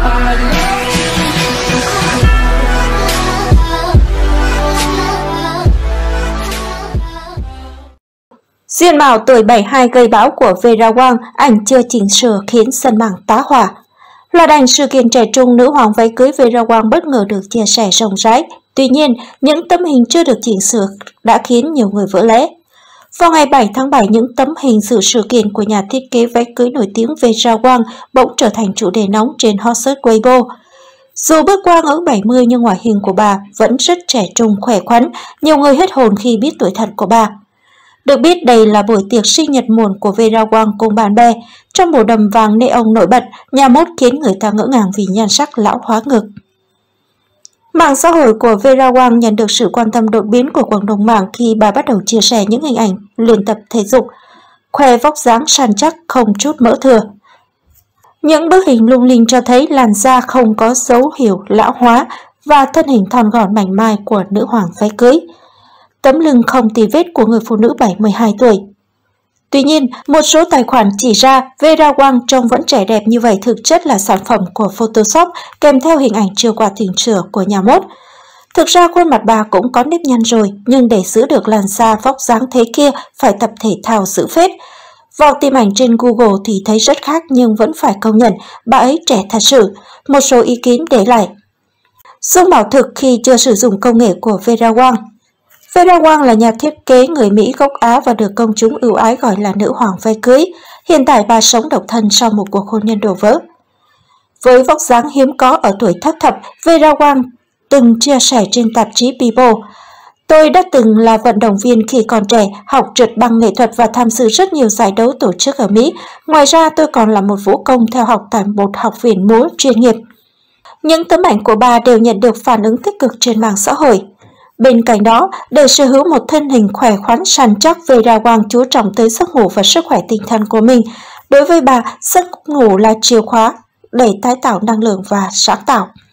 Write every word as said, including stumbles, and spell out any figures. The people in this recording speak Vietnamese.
Diện mạo tuổi bảy mươi hai gây bão của Vera Wang, ảnh chưa chỉnh sửa khiến sân mạng tá hỏa. Loạt ảnh sự kiện trẻ trung nữ hoàng váy cưới Vera Wang bất ngờ được chia sẻ rộng rãi. Tuy nhiên, những tấm hình chưa được chỉnh sửa đã khiến nhiều người vỡ lẽ. Vào ngày bảy tháng bảy, những tấm hình dự sự kiện của nhà thiết kế váy cưới nổi tiếng Vera Wang bỗng trở thành chủ đề nóng trên hot search Weibo. Dù bước qua ngưỡng bảy mươi nhưng ngoại hình của bà vẫn rất trẻ trung, khỏe khoắn, nhiều người hết hồn khi biết tuổi thật của bà. Được biết đây là buổi tiệc sinh nhật muộn của Vera Wang cùng bạn bè. Trong màu đầm vàng neon nổi bật, nhà mốt khiến người ta ngỡ ngàng vì nhan sắc lão hóa ngực. Mạng xã hội của Vera Wang nhận được sự quan tâm đột biến của cộng đồng mạng khi bà bắt đầu chia sẻ những hình ảnh luyện tập thể dục, khoe vóc dáng săn chắc không chút mỡ thừa. Những bức hình lung linh cho thấy làn da không có dấu hiệu lão hóa và thân hình thon gọn mảnh mai của nữ hoàng váy cưới. Tấm lưng không tì vết của người phụ nữ bảy mươi hai tuổi. Tuy nhiên, một số tài khoản chỉ ra Vera Wang trông vẫn trẻ đẹp như vậy thực chất là sản phẩm của Photoshop kèm theo hình ảnh chưa qua chỉnh sửa của nhà mốt. Thực ra khuôn mặt bà cũng có nếp nhăn rồi, nhưng để giữ được làn da vóc dáng thế kia phải tập thể thao giữ phết. Vào tìm ảnh trên Google thì thấy rất khác nhưng vẫn phải công nhận bà ấy trẻ thật sự. Một số ý kiến để lại. Dung mạo thực khi chưa sử dụng công nghệ của Vera Wang. Vera Wang là nhà thiết kế người Mỹ gốc Á và được công chúng ưu ái gọi là nữ hoàng váy cưới. Hiện tại bà sống độc thân sau một cuộc hôn nhân đổ vỡ. Với vóc dáng hiếm có ở tuổi thất thập, Vera Wang từng chia sẻ trên tạp chí People: "Tôi đã từng là vận động viên khi còn trẻ, học trượt băng nghệ thuật và tham dự rất nhiều giải đấu tổ chức ở Mỹ. Ngoài ra tôi còn là một vũ công theo học tại một học viện múa chuyên nghiệp." Những tấm ảnh của bà đều nhận được phản ứng tích cực trên mạng xã hội. Bên cạnh đó, để sở hữu một thân hình khỏe khoắn săn chắc, Vera Wang chú trọng tới giấc ngủ và sức khỏe tinh thần của mình. Đối với bà, giấc ngủ là chìa khóa để tái tạo năng lượng và sáng tạo.